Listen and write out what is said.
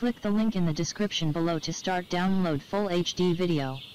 Click the link in the description below to start download full HD video.